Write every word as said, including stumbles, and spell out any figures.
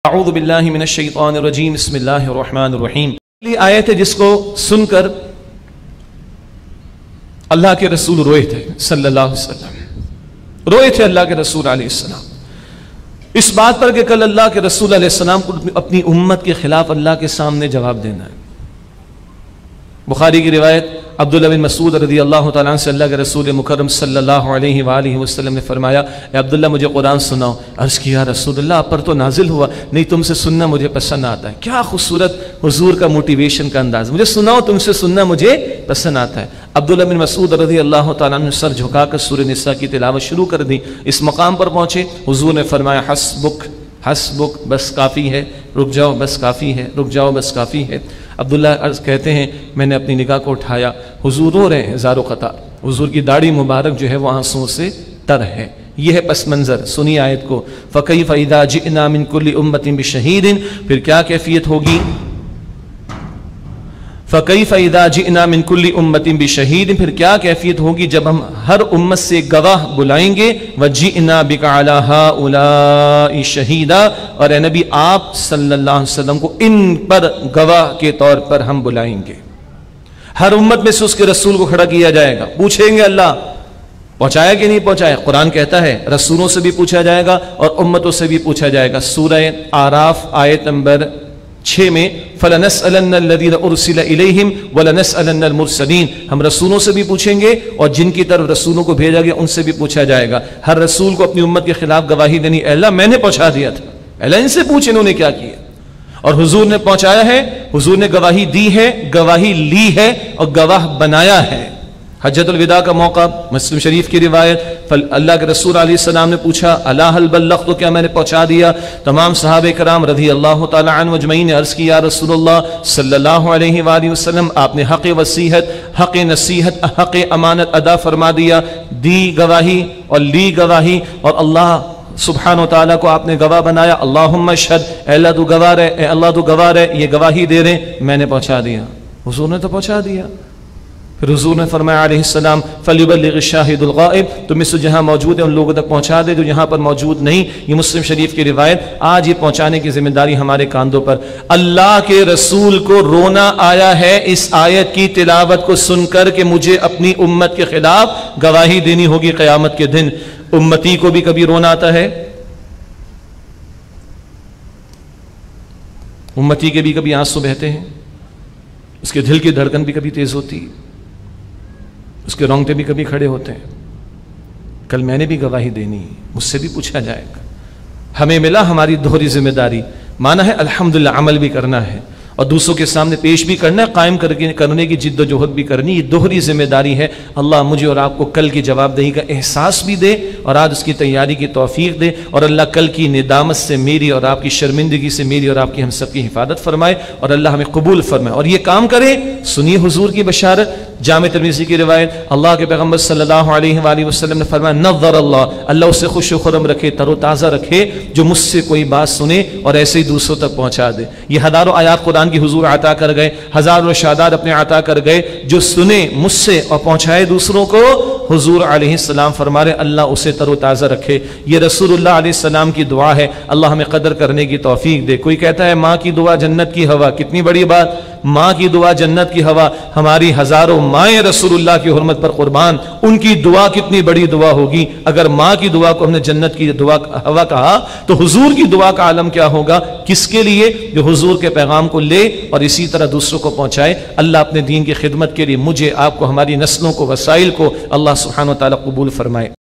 اعوذ باللہ من الشیطان الرجیم بسم اللہ الرحمن الرحیم. یہ آیت ہے جس کو سن کر اللہ کے رسول روئے تھے صلی اللہ علیہ وسلم. روئے تھے اللہ کے رسول علیہ السلام اس بات پر کہ کل اللہ کے رسول علیہ السلام کو اپنی امت کے خلاف اللہ کے سامنے جواب دینا ہے. بخاری کی روایت عبداللہ بن مسعود رضی اللہ تعالیٰ عنہ سے اللہ کے رسول مکرم صلی اللہ علیہ وآلہ وسلم نے فرمایا اے عبداللہ مجھے قرآن سناؤ. عرض کیا رسول اللہ آپ پر تو نازل ہوا نہیں، تم سے سننا مجھے پسند آتا ہے. کیا خوبصورت حضور کا موٹیویشن کا انداز، مجھے سناؤ تم سے سننا مجھے پسند آتا ہے. عبداللہ بن مسعود رضی اللہ تعالیٰ عنہ نے سر جھکا کر سورہ نساء کی تلاوت شروع کر دی. اس مقام پر پہنچے حضور نے فرمایا حسبک حسبک بس کافی ہے، رک جاؤ بس کافی ہے، رک جاؤ بس کافی ہے. عبداللہ عرض کہتے ہیں میں نے اپنی نگاہ کو اٹھایا، حضور رو رہے ہیں ہزاروں قطار، حضور کی داڑھی مبارک جو ہے وہ آنسوؤں سے تر ہے. یہ ہے پس منظر. سنی آیت کو فَكَيْفَ إِذَا جِئْنَا مِن كُلِّ أُمَّةٍ بِشَهِيدٍ، پھر کیا کیفیت ہوگی. فَكَيْفَ إِذَا جِئْنَا مِن كُلِّ أُمَّةٍ بِشَهِيدٍ، پھر کیا کیفیت ہوگی جب ہم ہر امت سے گواہ بلائیں گے. وَجِئْنَا بِكَ عَلَى هَؤُلَاءِ شَهِيدًا، اور اے نبی آپ صلی اللہ علیہ وسلم کو ان پر گواہ کے طور پر ہم بلائیں گے. ہر امت میں سے اس کے رسول کو کھڑا کیا جائے گا، پوچھیں گے اللہ پہنچایا کہ نہیں پہنچایا. قرآن کہتا ہے رسولوں سے بھی پوچھا جائے گا اور امتوں سے بھی پوچھا جائے گا. سورہ آراف آیت نمبر چھ میں فَلَنَسْأَلَنَّ الَّذِينَ أُرْسِلَ إِلَيْهِمْ وَلَنَسْأَلَنَّ الْمُرْسَلِينَ، ہم رسولوں سے بھی پوچھیں گے اور جن کی طرف رسولوں کو بھیجا گیا ان سے بھی پوچھا جائے گا. ہر رسول کو اپنی امت کے خلاف گواہی دینی، اے اللہ میں نے پہنچا دیا تھا، اے اللہ ان سے پوچھ انہوں نے کیا کیا. اور حضور نے پہنچایا ہے، حضور نے گواہی دی ہے، گواہی لی ہے اور گواہ بنایا ہے. حجۃ الوداع کا موقع مسلم شریف کی روایت، اللہ کے رسول علیہ السلام نے پوچھا الا هل بلغت، تو کیا میں نے پہنچا دیا. تمام صحابہ کرام رضی اللہ تعالی عنہ اجمعین نے عرض کیا یا رسول اللہ صلی اللہ علیہ وآلہ وسلم آپ نے حق وصیحت، حق نصیحت، حق امانت ادا فرما دیا، دی گواہی اور لی گواہی، اور اللہ سبحانہ و تعالیٰ کو آپ نے گواہ بنایا. اللہم اشہد، اے اللہ تو گواہ ہے، اے اللہ تو گواہ ہے، یہ گواہی دے رہے میں نے پہنچا دیا. حضور نے تو پہنچا دیا. پھر حضور نے فرمایا علیہ السلام فَلْيُبَلِّغِ الشَّاهِدُ الْغَائِبُ، تم میں سے جہاں موجود ہے ان لوگوں تک پہنچا دے جو یہاں پر موجود نہیں. یہ مسلم شریف کی روایت. آج یہ پہنچانے کی ذمہ داری ہمارے کاندھوں پر. اللہ کے رسول کو رونا آیا ہے اس آیت کی تلاوت کو سن کر کہ مجھے اپنی امت کے خلاف گواہی دینی ہوگی قیامت کے دن. امتی کو بھی کبھی رونا آتا ہے، امتی کے بھی کبھی آنسو بہتے ہیں، اس کے دل کی دھڑکن بھی کبھی تیز ہوتی ہے، اس کے رونگٹے بھی کبھی کھڑے ہوتے ہیں. کل میں نے بھی گواہی دینی، مجھ سے بھی پوچھا جائے گا. ہمیں ملا ہماری دوہری ذمہ داری، مانا ہے الحمدللہ عمل بھی کرنا ہے اور دوسروں کے سامنے پیش بھی کرنا ہے، قائم کرنے کی جد و جہد بھی کرنی. یہ دوہری ذمہ داری ہے. اللہ مجھے اور آپ کو کل کی جواب دہی کا احساس بھی دے اور آج اس کی تیاری کی توفیق دے، اور اللہ کل کی ندامت سے میری اور آپ کی شرمندگی سے میری اور آپ کی ہم سب کی حفاظت فرمائے اور اللہ ہمیں قبول فرمائے. اور یہ کام کرے. سنیے حضور کی بشارت، جامع ترمذی کی روایت. اللہ کے پیغمبر صلی اللہ علیہ وآلہ وسلم نے فرمایا نظر اللہ، اللہ اسے خوش و خرم رکھے، تر و تازہ رکھے جو مجھ سے کوئی بات سنے اور ایسے ہی دوسروں تک پہنچا دے. یہ ہزاروں آیات قرآن کی حضور عطا کر گئے، ہزاروں شہادات اپنے عطا کر گئے، جو سنے مجھ سے اور پہنچائے دوسروں کو. حضور علیہ السلام فرما رہے اللہ اسے تر و تازہ رکھے. یہ رسول اللہ علیہ السلام کی دعا ہے. اللہ ہمیں قدر کرنے کی توفیق دے. کوئی کہتا ہے ماں کی دعا جنت کی ہوا، کتنی بڑی بات. ماں کی دعا جنت کی ہوا. ہماری ہزاروں مائیں رسول اللہ کی حرمت پر قربان، ان کی دعا کتنی بڑی دعا ہوگی. اگر ماں کی دعا کو ہم نے جنت کی دعا ہوا کہا تو حضور کی دعا کا عالم کیا ہوگا. کس کے لیے؟ جو حضور کے پیغام کو لے اور اسی طرح دوسروں کو پہنچائے. اللہ اپنے دین کی خدمت کے لیے مجھے، آپ کو، ہماری نسلوں کو، وسائل کو اللہ سبحانہ و تعالیٰ قبول فرمائے.